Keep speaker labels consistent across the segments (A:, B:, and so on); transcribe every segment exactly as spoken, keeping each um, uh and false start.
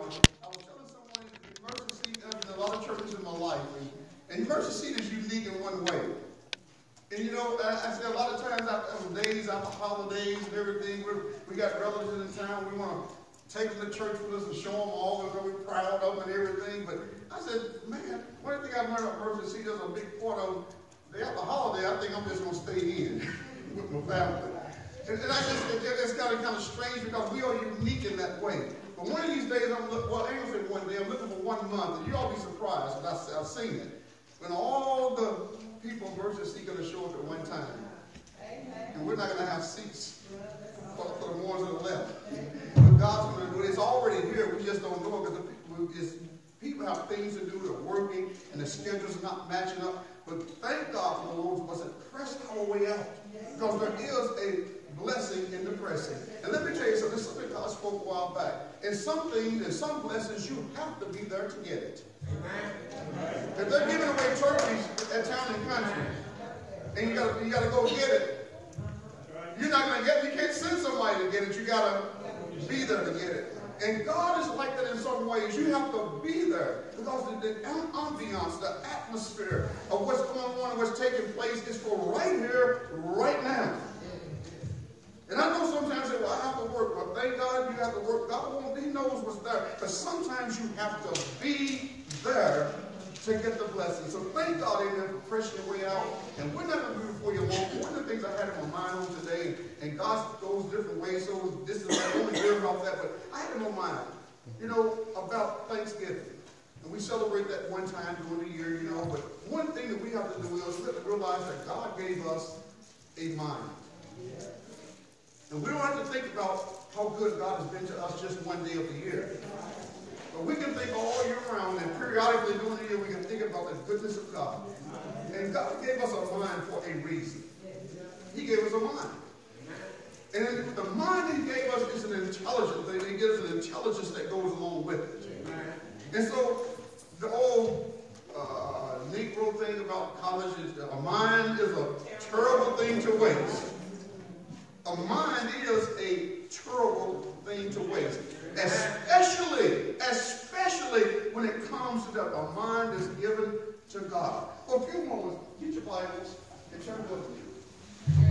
A: I was telling someone the mercy seat, I've been in a lot of churches in my life, and, and mercy seat is unique in one way. And you know, I, I say a lot of times after days, after holidays and everything, we're, we got relatives in town, we want to take them to church with us and show them all that we're proud of and everything. But I said, man, one thing I've learned about mercy seat is a big part of the after holiday. I think I'm just going to stay in with my family. And, and I just, it, it's kind of kind of strange because we are unique in that way. But one of these days, I'm looking, well, I ain't gonna say one day, I'm looking for one month, and you all be surprised when I, I've seen it. When all the people in Mercy Seat going to show up at one time. And we're not going to have seats for, for the ones that are left. But God's going to do it. It's already here. We just don't know it because people have things to do. They're working, and the schedules are not matching up. But thank God for the Lord who wasn't pressed our way out. Because there is a blessing in the pressing. And let me tell you something. This is something God spoke a while back. In some things, in some blessings, you have to be there to get it. Amen. If they're giving away turkeys at Town and Country, and you got you got to go get it, you're not going to get it. You can't send somebody to get it. You got to be there to get it. And God is like that in some ways. You have to be there because the, the ambiance, the atmosphere of what's going on and what's taking place is for right here, right now. And I know sometimes they say, well, I have to work. Well, thank God you have to work. God won't, He knows what's there. But sometimes you have to be there to get the blessing. So thank God Amen for pressing your way out. And we're not going to do it for you long. One of the things I had in my mind on today, and God goes different ways, so this is not only hearing about that, but I had in my mind, you know, about Thanksgiving. And we celebrate that one time during the year, you know, but one thing that we have to do is we have to realize that God gave us a mind. And we don't have to think about how good God has been to us just one day of the year. But we can think all year round, and periodically during the year we can think about the goodness of God. And God gave us a mind for a reason. He gave us a mind. And the mind He gave us is an intelligent thing. He gives an intelligence that goes along with it. And so the old uh, Negro thing about college is a mind is a terrible thing to waste. A mind is a terrible thing to waste. Especially, especially when it comes to that a mind is given to God. For a few moments, get your Bibles and turn with me.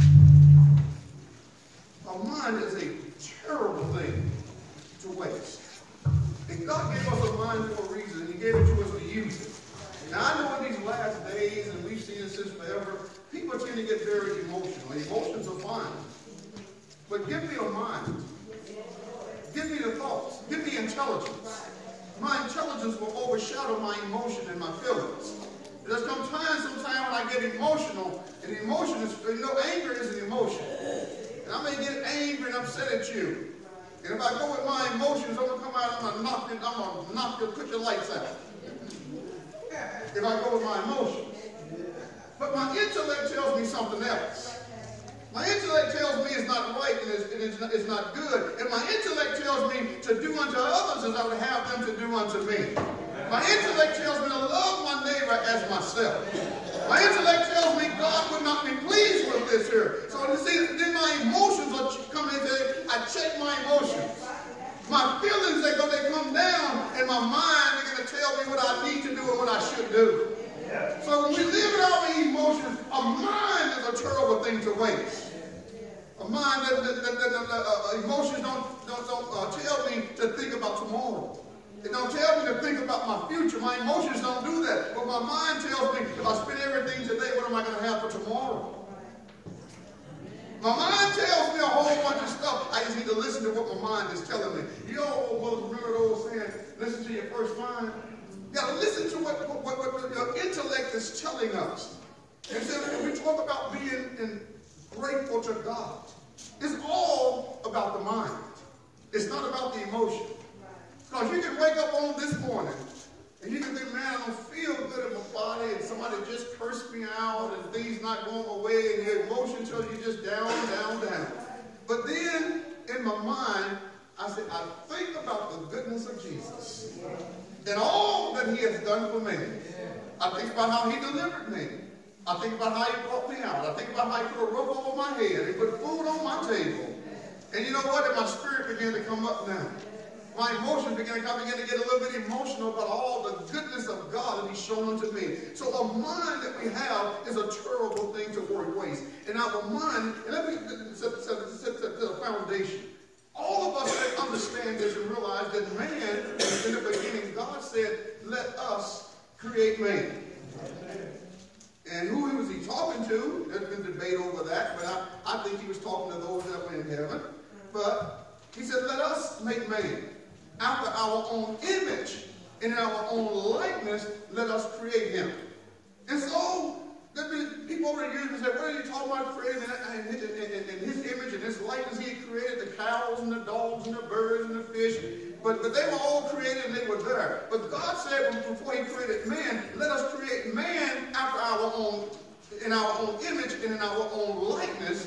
A: A mind is a terrible thing to waste. And God gave us a mind for a reason, and He gave it to us to use it. Now, I know in these last days, and we've seen it since forever, people tend to get very emotional. Emotions are fine. But give me a mind. Give me the thoughts. Give me intelligence. My intelligence will overshadow my emotion and my feelings. There's come times, sometime when I get emotional, and emotion is, you know, anger is an emotion. And I may get angry and upset at you. And if I go with my emotions, I'm going to come out, I'm going to knock you, I'm going to knock you, put your lights out. If I go with my emotions. But my intellect tells me something else. My intellect tells me it's not right and it's, it's, not, it's not good. And my intellect tells me to do unto others as I would have them to do unto me. My intellect tells me to love my neighbor as myself. My intellect tells me God would not be pleased with this here. So you see, then my emotions are coming in there. I check my emotions. My feelings, they go, they come down, and my mind is going to tell me what I need to do and what I should do. So when we live in our emotions, a mind is a terrible thing to waste. A mind that, that, that, that, that uh, emotions don't, don't, don't uh, tell me to think about tomorrow. It don't tell me to think about my future. My emotions don't do that. But my mind tells me if I spend everything today, what am I going to have for tomorrow? My mind tells me a whole bunch of stuff. I just need to listen to what my mind is telling me. You know, remember the old saying, listen to your first mind? You got to listen to what, what, what, what your intellect is telling us. And so when we talk about being in, grateful to God, it's all about the mind. It's not about the emotion. Because you can wake up on this morning and you can think, man, I don't feel good in my body, and somebody just cursed me out and things not going away, and your emotion tells you just down, down, down. But then in my mind, I say, I think about the goodness of Jesus and all that He has done for me. I think about how He delivered me. I think about how He brought me out. I think about how He put a roof over my head. He put food on my table. And you know what? And my spirit began to come up now. my emotions began to come, I began to get a little bit emotional about all the goodness of God that he's shown unto me. So a mind that we have is a terrible thing to work waste. And our mind, and let me set, set, set, set the foundation. All of us understand this and realize that man, in the beginning, God said, let us create man. And who was he talking to? There's been debate over that, but I, I think he was talking to those that were in heaven. But he said, let us make man after our own image and in our own likeness, let us create him. And so, people over the years would say, what are you talking about creating? In his, in, in his image and his likeness, he created the cows and the dogs and the birds and the fish. But, but they were all created and they were there. But God said before he created man, let us create man after our own, in our own image and in our own likeness.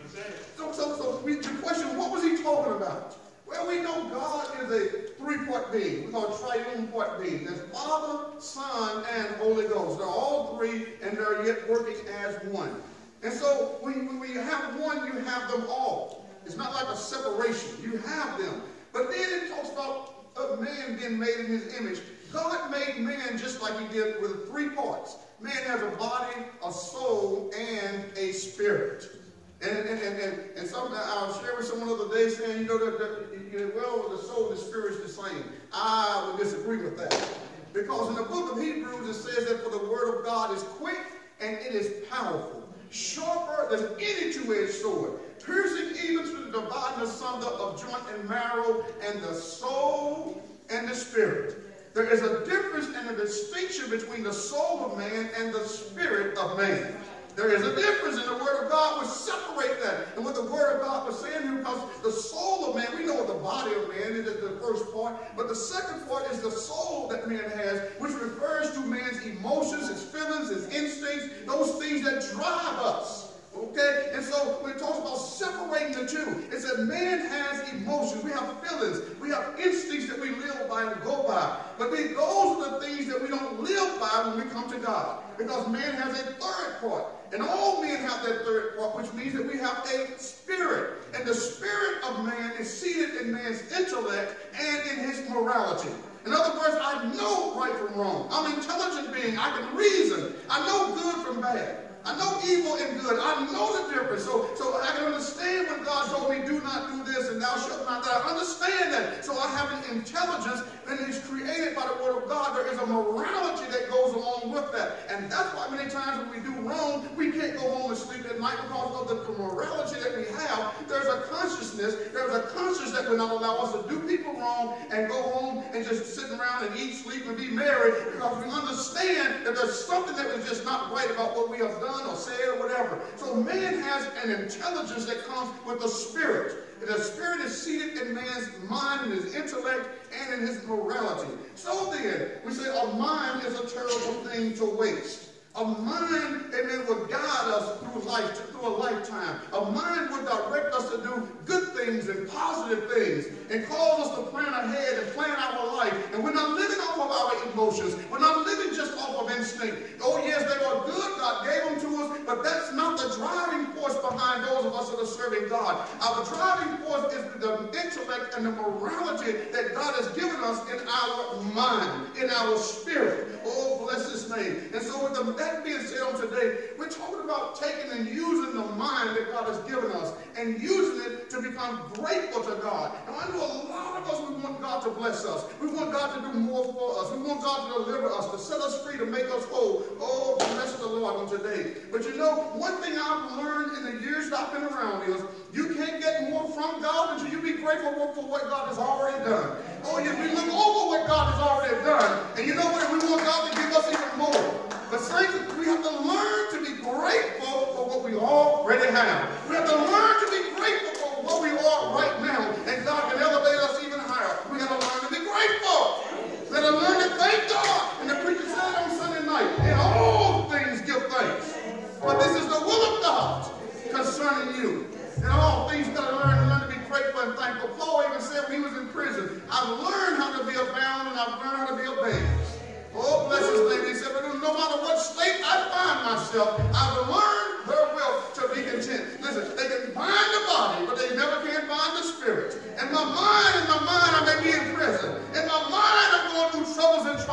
A: So, so, so we, the question, what was he talking about? Well, we know God is a three-part being. We call it triune-part being. There's Father, Son, and Holy Ghost. They're all three, and they're yet working as one. And so when, when you have one, you have them all. It's not like a separation. You have them. But then it talks about a man being made in his image. God made man just like he did with three parts. Man has a body, a soul, and a spirit. And, and, and, and, and something I'll share with someone the other day saying, you know, that, that you, well, the soul and the spirit is the same. I would disagree with that. Because in the book of Hebrews, it says that for the word of God is quick and it is powerful, sharper than any two-edged sword, piercing even to the dividing asunder of joint and marrow and the soul and the spirit. There is a difference and a distinction between the soul of man and the spirit of man. There is a difference, and the Word of God would separate that. And what the Word of God was saying here, because the soul of man, we know the body of man is the first part, but the second part is the soul that man has, which refers to man's emotions, his feelings, his instincts, those things that drive us. Okay? And so when it talks about separating the two, it says man has emotions, we have feelings, we have instincts that we live by and go by. But these, those are the things that we don't live by when we come to God. Because man has a third part. And all men have that third part, which means that we have a spirit. And the spirit of man is seated in man's intellect and in his morality. In other words, I know right from wrong. I'm an intelligent being. I can reason. I know good from bad. I know evil and good. I know the difference. So, so I can understand when God told me, do not do this and thou shalt not that. I understand that. So I have an intelligence that is created by the word of God. There is a morality that goes along with that. And that's why many times when we do wrong, we can't go home and sleep at night because of the morality that we have. There's a consciousness. There's a conscience that will not allow us to do people wrong and go home and just sit around and eat, sleep, and be merry because we understand that there's something that was just not right about what we have done or said or whatever. So man has an intelligence that comes with the spirit. And the spirit is seated in man's mind, in his intellect, and in his morality. So then, we say a mind is a terrible thing to waste. A mind, amen, will guide us through life, through a lifetime. A mind will direct us to do good things and positive things and cause us to plan ahead and plan our life. And we're not living off of our emotions. We're not living just off of instinct. Oh, yes, they are good. God gave them to us, but that's not the driving force behind those of us that are serving God. Our driving force is the intellect and the morality that God has given us in our mind, in our spirit. Oh, bless his name. And so with the, that being said on today, we're talking about taking and using the mind that God has given us and using it to become grateful to God. And I know a lot of us, we want God to bless us. We want God to do more for us. We want God to deliver us, to set us free, to make us whole. Oh, bless the Lord on today. But you know, one thing I've learned in the years that I've been around is you can't get more from God until you be grateful for what God has already done. Oh, yes, we look over what God has already done. And you know what? We want God to give us even more. But saints, we have to learn to be grateful for what we already have. We have to learn to be grateful for what we are right now. And God can elevate us even higher. We got to learn to be grateful. We got to learn to thank God. And the preacher said on Sunday night, in all things give thanks. But this is the will of God concerning you. In all things, you've got to learn to learn to be grateful and thankful. Paul even said when he was in prison, I've learned how to be abound and I've learned how to be abased. Oh, bless his name. He said, but no matter what state I find myself, I've learned therewith to be content. Listen, they can bind the body, but they never can bind the spirit. And my mind, in my mind, I may be in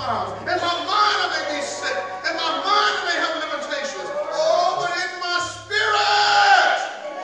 A: trials. In my mind, I may be sick. In my mind, I may have limitations. Oh, but in my spirit,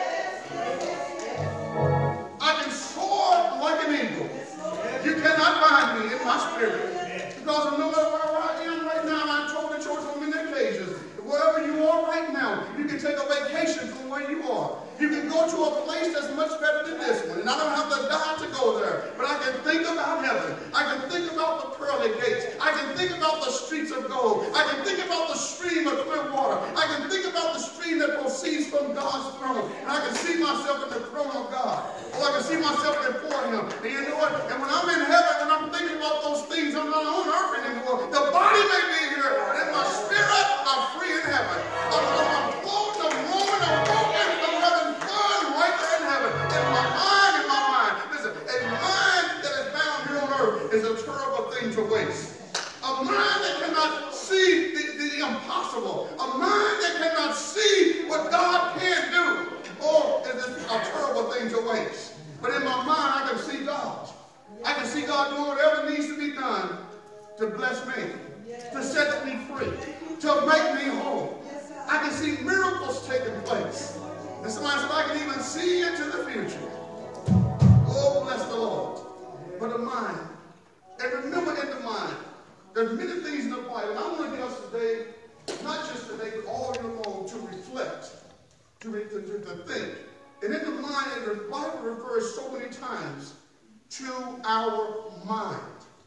A: I can soar like an eagle. You cannot bind me in my spirit. Because no matter where I am right now, I told the church on many occasions, wherever you are right now, you can take a vacation from where you are. You can go to a place that's much better than this one. And I don't have to die to go there. But I can think about heaven. I can think about the pearly gates. I can think about the streets of gold. I can think about the stream of clear water. I can think about the stream that proceeds from God's throne. And I can see myself in the throne of God. Or I can see myself before him. And you know what? And when I'm in heaven, when I'm thinking about those things, I'm not on earth anymore. The body may be here, but in my spirit, I'm free in heaven. I'm, I'm floating, I'm rolling, I'm walking, I'm having fun right there in heaven. In my mind, in my mind. Listen, a mind that is bound here on earth is a terrible thing to waste. A mind that cannot see the, the, the impossible. A mind that cannot see what God can do. Or is it a terrible thing to waste? But in my mind, I can see God. I can see God doing whatever needs to be done to bless me, to set me free, to make me whole. I can see miracles taking place. And somebody said, I can even see into the future. Oh, bless the Lord. But the mind, and remember in the mind, there's many things in the Bible. And I want to get us today, not just today, but all year long, to reflect, to, to, to, to think. And in the mind, the Bible refers so many times to our mind.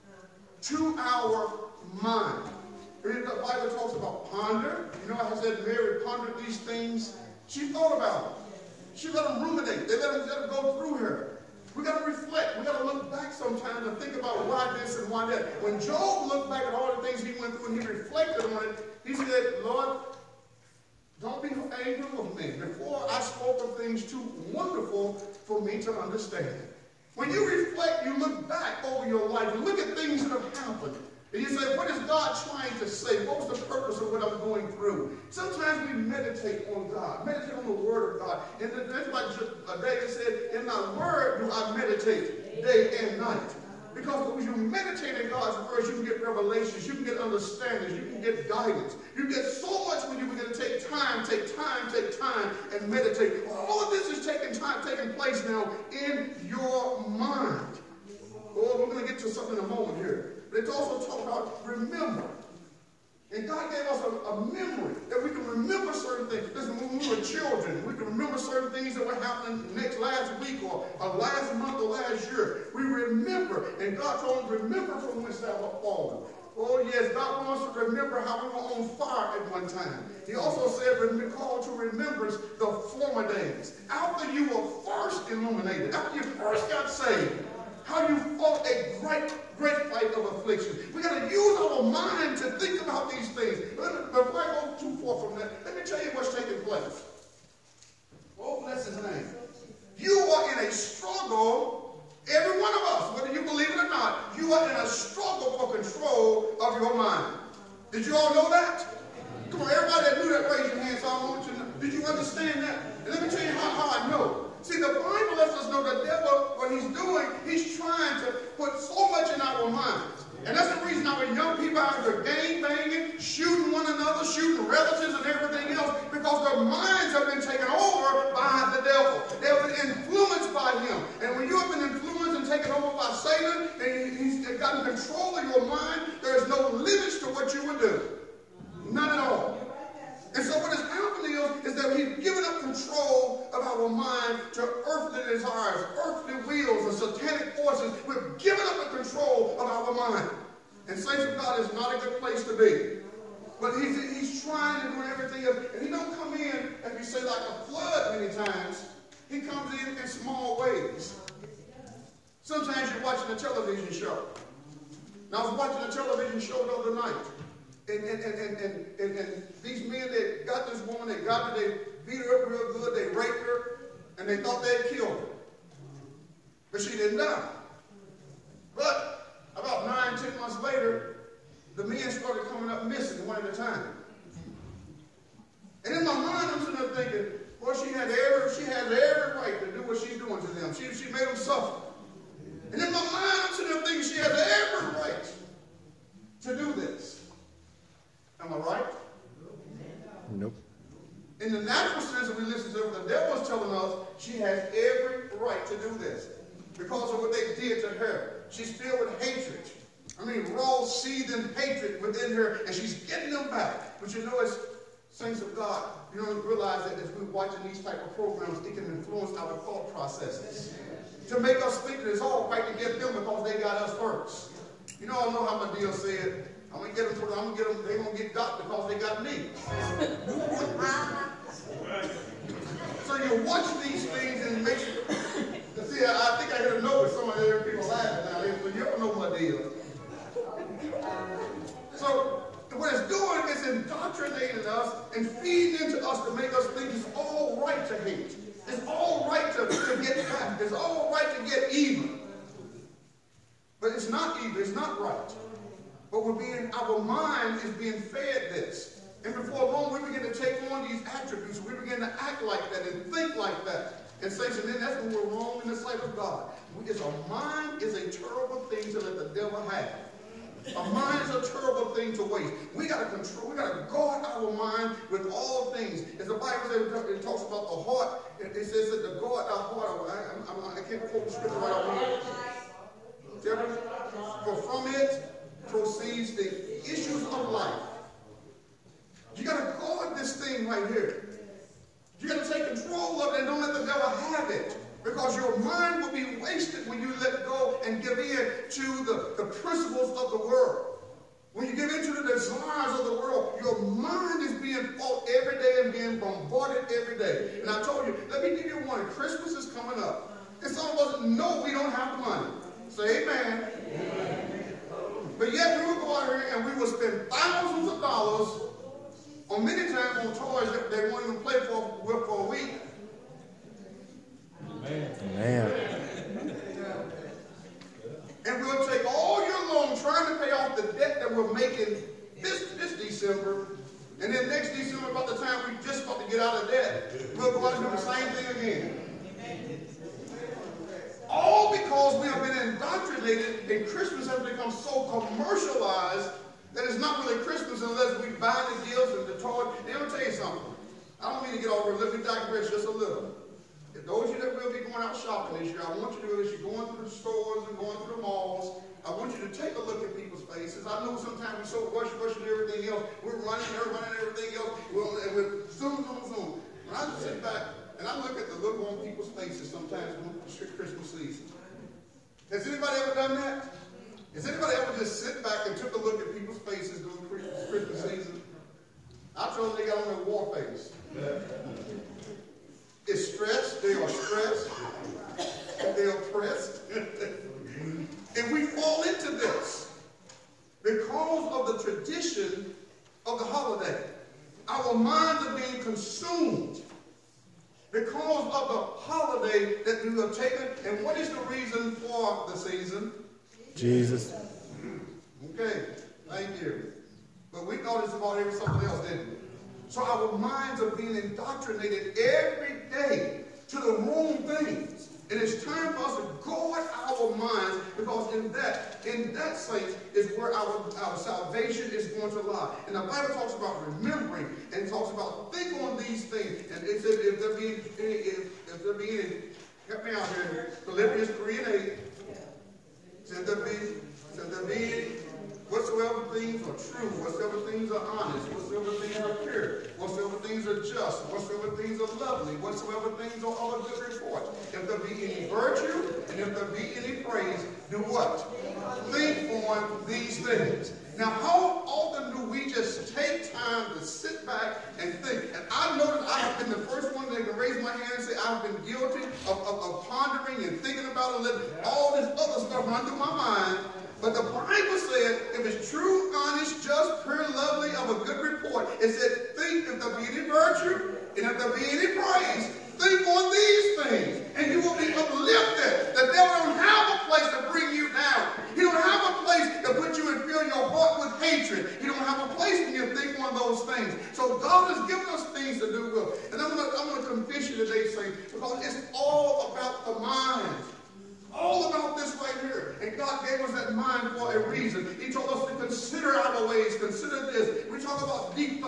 A: To our mind. And the Bible talks about ponder. You know, I said Mary pondered these things. She thought about them. She let them ruminate. They let them, let them go through her. We got to reflect. We got to look back sometimes and think about why this and why that. When Job looked back at all the things he went through and he reflected on it, he said, Lord, don't be angry with me. Before I spoke of things too wonderful for me to understand. When you reflect, you look back over your life. You look at things that have happened. And you say, what is God trying to say? What was the purpose of what I'm going through? Sometimes we meditate on God, meditate on the Word of God. And that's why David said, in thy Word do I meditate day and night. Because when you meditate in God's Word, you can get revelations, you can get understandings, you can get guidance. You get so much when you begin to take time, take time, take time, and meditate. All of this is taking time, taking place now in your mind. Oh, we're going to get to something in a moment here. But it's also talking about remember. And God gave us a, a memory that we can remember certain things. Listen, when we were children, we can remember certain things that were happening next last week or, or last month or last year. We remember. And God told us to remember from whence thou art fallen. Oh, yes, God wants us to remember how we were on fire at one time. He also said, call to remembrance the former days. After you were first illuminated, after you first got saved, how you fought a great, great fight of affliction. We got to use our mind to think about these things. But before I go too far from that, let me tell you what's taking place. Oh, bless his name. You are in a struggle, every one of us, whether you believe it or not, you are in a struggle for control of your mind. Did you all know that? Come on, everybody that knew that, raise your hand so I want you to know. Did you understand that? And let me tell you how, how I know. See, the Bible lets us know the devil, what he's doing, he's trying to put so much in our minds. And that's the reason our young people are out there gang banging, shooting one another, shooting relatives and everything else, because their minds have been taken over by the devil. They have been influenced by him. And when you have been influenced and taken over by Satan, and he's gotten control of your mind, there is no limits to what you would do. None at all. And so what is happening is, is that he's given up control of our mind to earthly desires, earthly wheels, and satanic forces. We've given up the control of our mind. And saints of God is not a good place to be. But he's, he's trying to do everything else. And he don't come in, as we say, like a flood many times. He comes in in small ways. Sometimes you're watching a television show. Now, I was watching a television show the other night. And, and, and, and, and, and, and these men that got this woman, they got her, they beat her up real good, they raped her, and they thought they had killed her. But she didn't die. But about nine, ten months later, the men started coming up missing one at a time. And in my mind, I'm sitting there thinking, well, she had every, she has every right to do what she's doing to them. She, she made them suffer. And in my mind, I'm sitting there thinking she has every right to do in the natural sense, if we listen to what the devil is telling us, she has every right to do this because of what they did to her. She's filled with hatred. I mean, raw, seething hatred within her, and she's getting them back. But you know, as saints of God, you don't realize that as we're watching these type of programs, it can influence our thought processes to make us think that it's all right to get them because they got us first. You know, I know how my deal said. I'm gonna get them. For, I'm gonna get them. They're gonna get got because they got me. So you watch these things and it makes you. See, I, I think I hit a note with some of the people laughing now. So you don't know my deal. So what it's doing is indoctrinating us and feeding into us to make us think it's all right to hate. It's all right to, to get back. It's all right to get even. But it's not even. It's not right. But we're being, our mind is being fed this. And before long, we begin to take on these attributes. We begin to act like that and think like that. And say, so then that's when we're wrong in the sight of God. It's a mind is a terrible thing to let the devil have. A mind is a terrible thing to waste. We got to control, we got to guard our mind with all things. As the Bible says, it talks about the heart. It says that the guard our heart. I, I'm, I'm, I can't quote the scripture right away. For from it proceeds the issues of life. You got to guard this thing right here. You got to take control of it and don't let the devil have it. Because your mind will be wasted when you let go and give in to the, the principles of the world. When you give in to the desires of the world, your mind is being fought every day and being bombarded every day. And I told you, let me give you one. Christmas is coming up. And some of us know we don't have the money. Say amen. Amen. But yet we will go out here and we will spend thousands of dollars on many times on toys that they won't even play for, with for a week. Amen. Amen. And we'll take all year long trying to pay off the debt that we're making this, this December. And then next December, about the time we're just about to get out of debt, we'll go out and do the same thing again. All because we have been indoctrinated and Christmas has become so commercialized that it's not really Christmas unless we buy the gifts and the toys. And I'm going to tell you something. I don't mean to get over it. Let me digress just a little. If those of you that will be going out shopping this year, I want you to do this. You're going through the stores and going through the malls. I want you to take a look at people's faces. I know sometimes we're so rushed, rushing everything else. We're running, they're running everything else. We're, and we're zoom, zoom, zoom. When I sit back and I look at the look on people's faces sometimes when it's Christmas season. Has anybody ever done that? Has anybody ever just sit back and took a look at people's faces during Christmas season? I told them they got on their war face. It's stress. They are stressed. They are pressed. And we fall into this because of the tradition of the holiday. Our minds are being consumed because of the holiday that we have taken. And what is the reason for the season? Jesus. Okay, thank you. But we thought it's about every something else, didn't we? So our minds are being indoctrinated every day to the wrong things. And it's time for us to guard our minds because in that, in that sense is where our, our salvation is going to lie. And the Bible talks about remembering and talks about think on these things. And it said if there be any, if, if there be any, help me out here, Philippians three and eight. Said there be, said there be any, whatsoever things are true, whatsoever things are honest, whatsoever things are pure, whatsoever things are just, whatsoever things are lovely, whatsoever things are of a good report. If there be any virtue, and if there be any praise, do what? Think on these things. Now, how often do we just take time to sit back and think? And I know that I have been the first one that can raise my hand and say I've been guilty of, of, of pondering and thinking about and letting all this other stuff run through my mind. But the Bible said, if it's true, honest, just, pure, lovely, of a good report, it said, think if there be any virtue, and if there be any praise, think on these things, and you will be uplifted. The devil don't have a place to bring you down. He don't have a place to put you and fill your heart with hatred. He don't have a place when you think on those things. So God has given us things to do with. And I'm going to, I'm going to confess you today, saints, because it's all about the mind. All about this right here. And God gave us that mind for a reason. He told us to consider our ways, consider this. We talk about deep thought.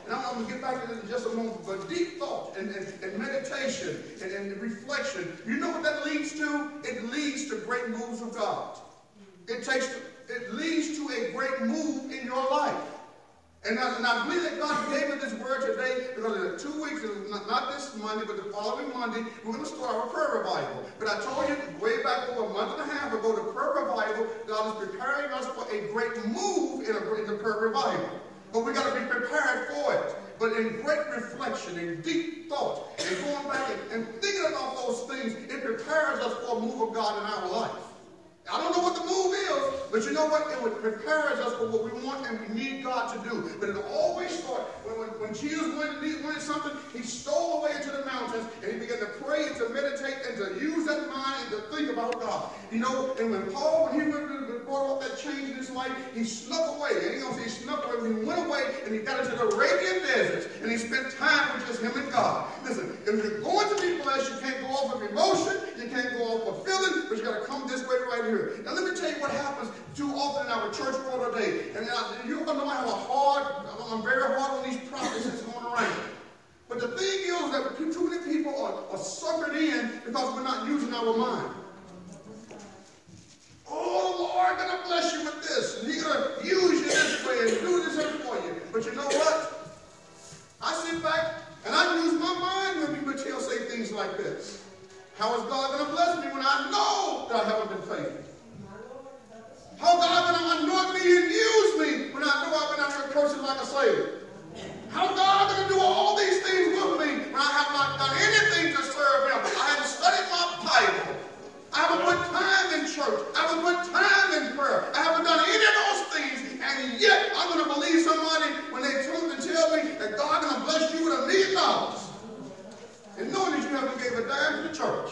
A: And I'm going to get back to this in just a moment. But deep thought and, and, and meditation and, and reflection, you know what that leads to? It leads to great moves of God. It takes, it leads to a great move in your life. And I, and I believe that God gave us this word today because in two weeks, not, not this Monday, but the following Monday, we're going to start our prayer revival. But I told you way back over a month and a half ago, the prayer revival, God is preparing us for a great move in, a, in the prayer revival. But we got to be prepared for it. But in great reflection, in deep thought, and going back and, and thinking about those things, it prepares us for a move of God in our life. I don't know what the move is, but you know what? It prepares us for what we want and we need God to do. But it always starts, when, when, when Jesus wanted, wanted something, he stole away into the mountains and he began to pray and to meditate and to use that mind and to think about God. You know, and when Paul, when he went to brought up that change in his life, he snuck away. And he don't say he snuck away, but he went away and he got into the Arabian desert and he spent time with just him and God. Listen, if you're going to be blessed, you can't go off of emotion, you can't go off of feeling, but you got to come this way right here. Now let me tell you what happens too often in our church world today. And uh, you're going to know how hard, I'm very hard on these prophecies going around. But the thing is that too many people are, are suckered in because we're not using our mind. Oh, Lord, going to bless you with this. And he's going to use you this way and do this for you. But you know what? I sit back and I use my mind when people tell say things like this. How is God going to bless me when I know that I haven't been faithful? How God going to anoint me and use me when I know I've been out here cursing like a slave? How God going to do all these things with me when I have not done anything to serve him? I haven't studied my Bible. I haven't put time in church. I haven't put time in prayer. I haven't done any of those things. And yet I'm going to believe somebody when they come and tell me that God going to bless you with a million dollars. And knowing that you haven't gave a dime to the church.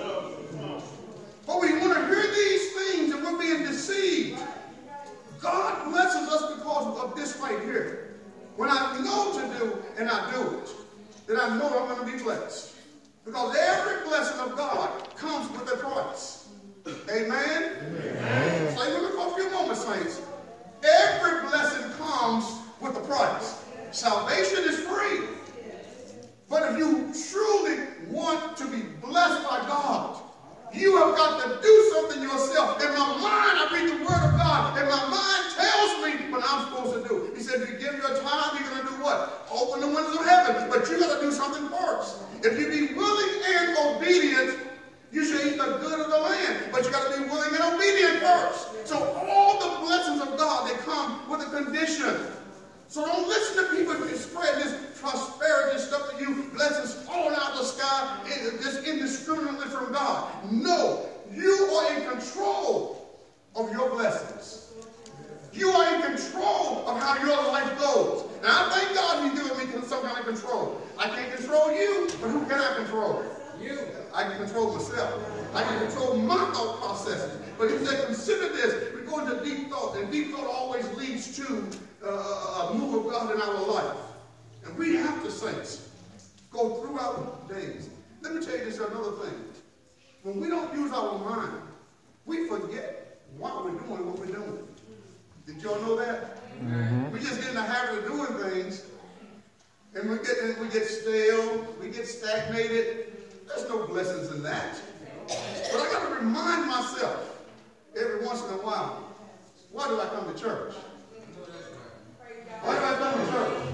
A: But we want to hear these things and we're being deceived. God blesses us because of this right here. When I know to do and I do it, then I know I'm going to be blessed. Because every blessing of God comes with a price. Amen? Amen. Stay with me for a few moments, saints. Every blessing comes with a price. Salvation is free. But if you truly want to be blessed by God, you have got to do something yourself. In my mind, I read the word of God, and my mind tells me what I'm supposed to do. He said, if you give your time, you're going to do what? Open the windows of heaven. But you got to do something first. If you be willing and obedient, you shall eat the good of the land. But you got to be willing and obedient first. So all the blessings of God, they come with a condition. So don't listen to people who spread this prosperity stuff to you, blessings falling out of the sky, just indiscriminately from God. No, you are in control of your blessings. You are in control of how your life goes. And I thank God He's giving me some kind of control. I can't control you, but who can I control? You. I can control myself. I can control my thought processes. But He said, consider this. We're going to deep thought, and deep thought always leads to uh, a move of God in our life. And we have to, saints, go through our days. Let me tell you this another thing. When we don't use our mind, we forget why we're doing what we're doing. Did y'all know that? Mm-hmm. We just get in the habit of doing things, and we get and we get stale, we get stagnated. There's no blessings in that. But I got to remind myself every once in a while, why do I come to church? Why do I come to church?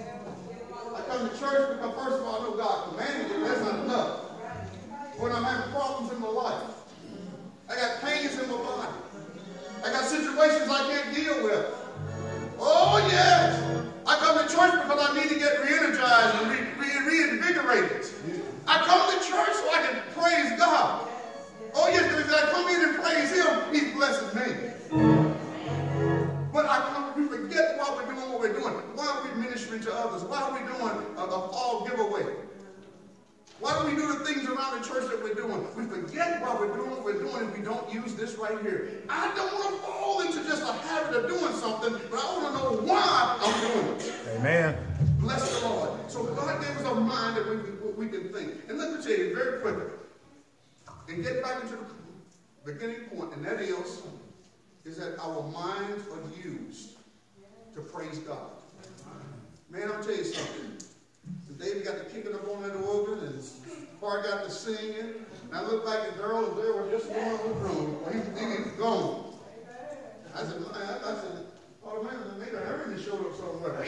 A: I come to church because first of all, I know God commanded it. That's not enough. When I'm having problems in my life, I got pains in my body. I got situations I can't deal with. Oh, yes. I come to church because I need to get re-energized and re re reinvigorated. I come to church so I can praise God. Oh, yes, because if I come in and praise Him, He blesses me. But I come, we forget why we're doing what we're doing. Why are we ministering to others? Why are we doing a, a fall giveaway? Why do we do the things around the church that we're doing? We forget why we're doing what we're doing if we don't use this right here. I don't want to fall into just a habit of doing something, but I want to know why I'm doing it. Amen. Bless the Lord. So God gave us a mind that we, we, we can think. And let me tell you very quickly, and get back into the beginning point, and that is, is that our minds are used to praise God. Man, I'll tell you something. The David got to kicking up on that organ, and Bart got to singing. And I look back at Darrell, and there was just one little room. He was, he was gone. I said, I, I said, oh man, maybe Herman showed up somewhere.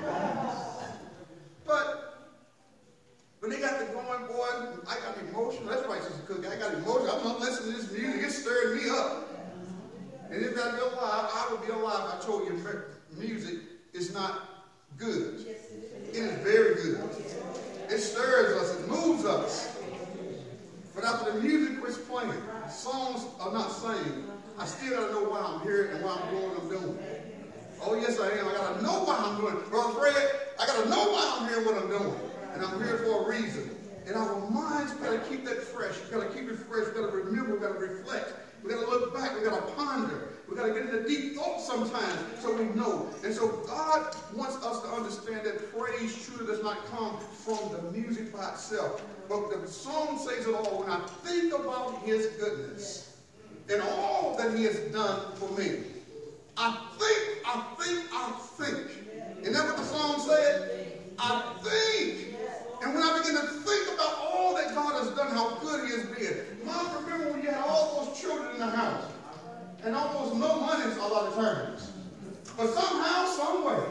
A: But when they got to going, boy, I got emotional. That's why Sister Cookie, I got emotional. I'm not listening to this music. It stirred me up. And if I'd be alive, I would be alive. I told you, music is not good. It is very good. It stirs us. It moves us. But after the music quits playing, songs are not sang, I still got to know why I'm here and why I'm doing what I'm doing. Oh, yes, I am. I got to know why I'm doing it. Brother Fred, I got to know why I'm here and what I'm doing. And I'm here for a reason. And our minds got to keep that fresh. We've got to keep it fresh. We've got to remember. We've got to reflect. We've got to look back. We've got to ponder. We've got to get into deep thoughts sometimes so we know. And so God wants us to understand that praise truly does not come from the music by itself. But the song says it all. When I think about his goodness and all that he has done for me, I think, I think, I think. Isn't that what the song said? I think. And when I begin to think about all that God has done, how good he has been. Mom, remember when you had all those children in the house and almost no money a lot of times. But somehow, some way,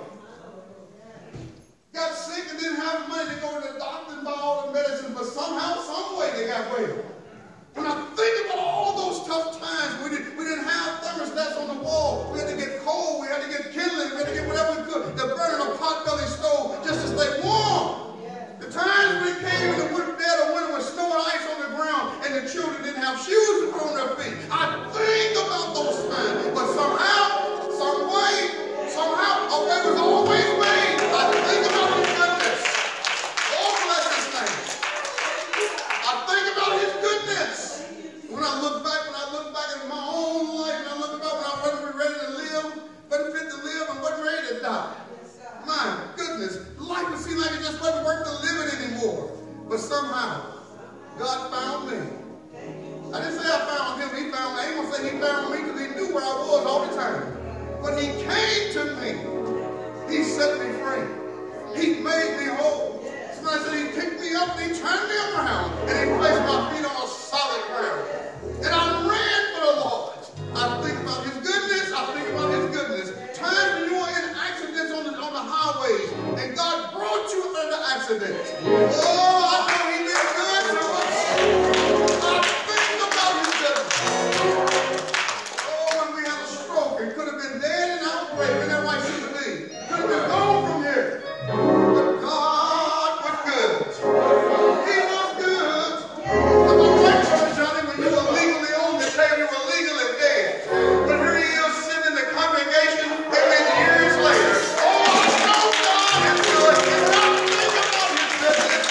A: got sick and didn't have money to go to the doctor and buy all the medicine, but somehow, some way they got well. When I think about all those tough times, we, did, we didn't have thermostats on the wall. We had to get cold. We had to get kindling. We had to get whatever we could to burn in a pot-belly stove just to stay warm. The times when it came in the winter dead of winter with snow and ice on the ground and the children didn't have shoes to put on their feet. I think about those times. But somehow, some way, somehow, a way was always made. I think about his goodness. Oh, bless his name. I think about his goodness. When I look back, when I look back at my own life, and I look back when I wasn't ready to live, wasn't fit to live, and wasn't ready to die. My goodness, life would seem like it just wasn't worth the living anymore. But somehow, God found me. I didn't say I found him, he found me. I ain't gonna say he found me because he knew where I was all the time. But he came to me. He set me free. He made me whole. Somebody said he picked me up and he turned me around and he placed my feet on a solid ground. And I ran for the Lord. I think about his goodness. I think about his goodness. Times when you were in accidents on the, on the highways and God brought you out of the accidents. Oh, I know he's been good to us. I think about his goodness. Oh, when we had a stroke, it could have been dead in our grave. Isn't that right, Sister Lee? Could have been gone from here. But God was good. He was good. Am I right, Brother Johnny, when you were legally on the table, you were legally dead. But here he is sitting in the congregation, amen, years later. Oh, I know God is good. And I think about his goodness.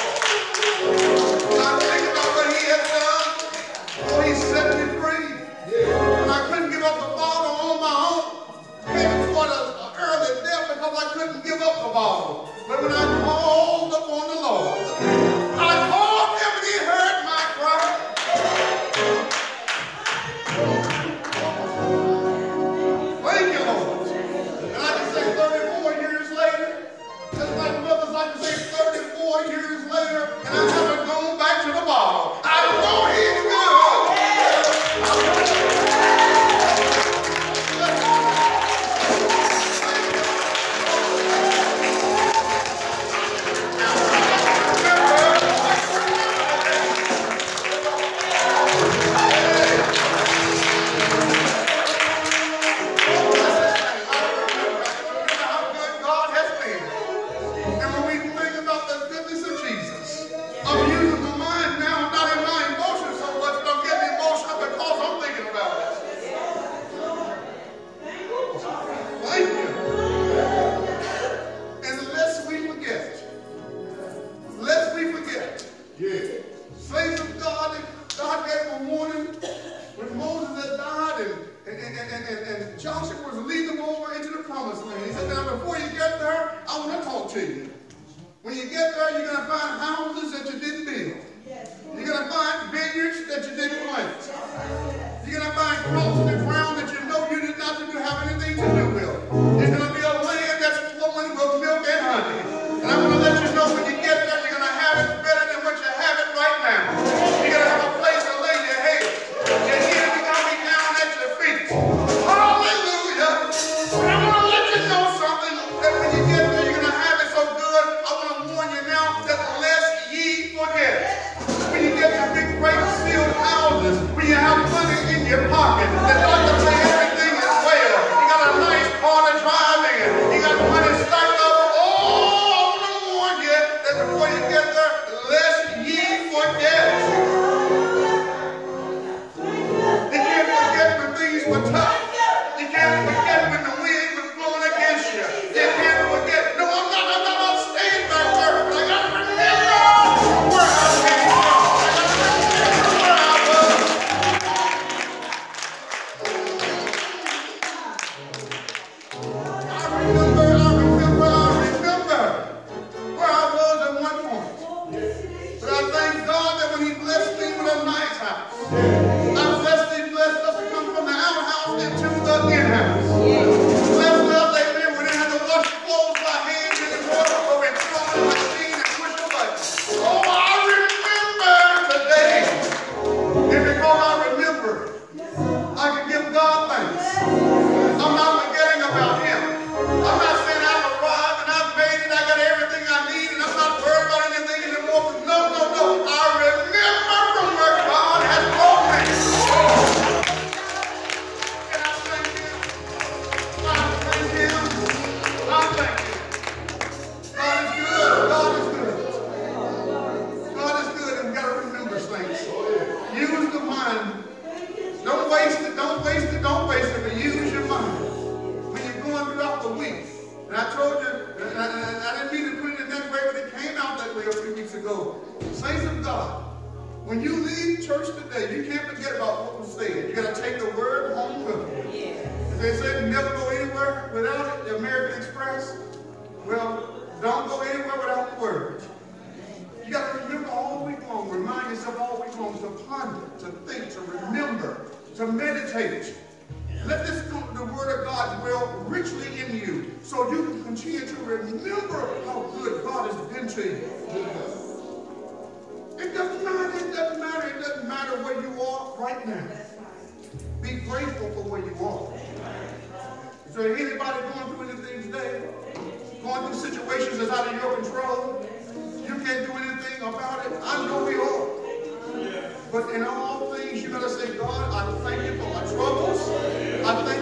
A: I think about what he has done. Oh, he set me free. And I couldn't give up the bottle on my own. Maybe toward an early death because I couldn't give up the bottle. But when I called upon the Lord, I called him and he heard my cry. Thank you, Lord. And I can say thirty-four years later, just like mothers, I can say thirty-four years later, and I haven't gone back to the bottle. I know he's good. There's going to be a land that's flowing with milk and honey. the in-house. Bless love, amen. We didn't have to wash the clothes by hand anymore, but we threw on the machine and push the button. Oh, I remember today. And because I remember, I can give God thanks. I'm not forgetting about him. I'm not saying I've arrived and I've made it, I got everything I need, and I'm not worried about anything anymore. No, no, no. I remember from where God has brought me. And I thank him. I thank him. I thank him. God is good. God is good. God is good, and we've got to remember things. Use the mind. Don't waste it, don't waste it, don't waste it, but use your mind. When you're going throughout the week. And I told you, and I, and I didn't mean to put it in that way, but it came out that way a few weeks ago. Saints of God, when you leave church today, you can't forget about what was said. You got to take the word home with you. If they say never go anywhere without it, the American Express, well, don't go anywhere without the word. You got to remember all week long, remind yourself all week long to ponder, to think, to remember, to meditate. Let this the word of God dwell richly in you so you can continue to remember how good God has been to you. It doesn't matter, it doesn't matter, it doesn't matter where you are right now. Be grateful for where you are. Is there anybody going through anything today? Going through situations that's out of your control? You can't do anything about it. I know we are. But in all things, you got to say, God, I thank you for my troubles. I thank